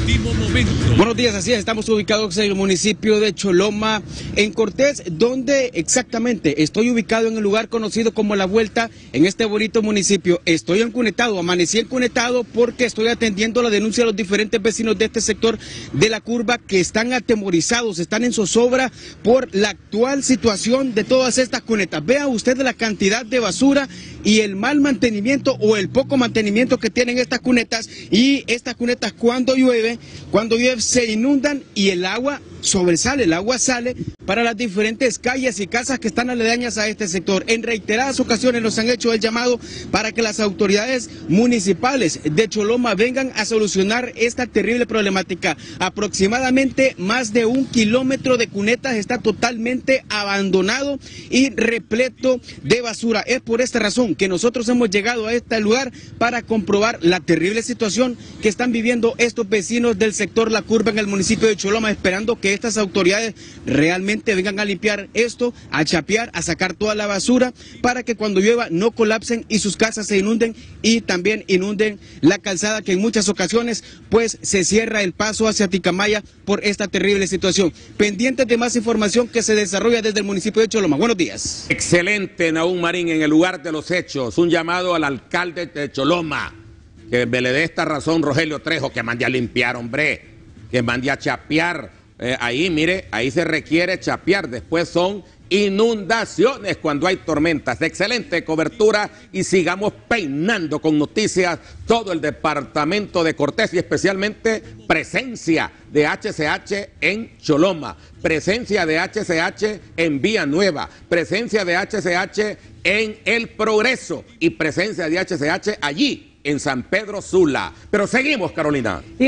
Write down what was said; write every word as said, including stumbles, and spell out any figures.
último momento. Buenos días, así es, estamos ubicados en el municipio de Choloma, en Cortés, donde exactamente estoy ubicado en el lugar conocido como La Vuelta, en este bonito municipio. Estoy encunetado, amanecí encunetado porque estoy atendiendo la denuncia de los diferentes vecinos de este sector de la curva que están atemorizados, están en zozobra por la actual situación de todas estas cunetas. Vea usted la cantidad de basura y el mal mantenimiento o el poco mantenimiento que tienen estas cunetas, y estas cunetas cuando llueve, cuando llueve se inundan y el agua sobresale, el agua sale para las diferentes calles y casas que están aledañas a este sector. En reiteradas ocasiones nos han hecho el llamado para que las autoridades municipales de Choloma vengan a solucionar esta terrible problemática. Aproximadamente más de un kilómetro de cunetas está totalmente abandonado y repleto de basura. Es por esta razón que nosotros hemos llegado a este lugar para comprobar la terrible situación que están viviendo estos vecinos del sector La Curva en el municipio de Choloma, esperando que estas autoridades realmente vengan a limpiar esto, a chapear, a sacar toda la basura para que cuando llueva no colapsen y sus casas se inunden y también inunden la calzada, que en muchas ocasiones pues se cierra el paso hacia Ticamaya por esta terrible situación. Pendientes de más información que se desarrolla desde el municipio de Choloma. Buenos días. Excelente, Nahum Marín, en el lugar de los hechos. Un llamado al alcalde de Choloma, que me le dé esta razón, Rogelio Trejo, que mande a limpiar, hombre, que mande a chapear. Eh, ahí, mire, ahí se requiere chapear, después son inundaciones cuando hay tormentas. Excelente cobertura y sigamos peinando con noticias todo el departamento de Cortés y especialmente presencia de H C H en Choloma, presencia de H C H en Vía Nueva, presencia de H C H en El Progreso y presencia de H C H allí en San Pedro Sula. Pero seguimos, Carolina.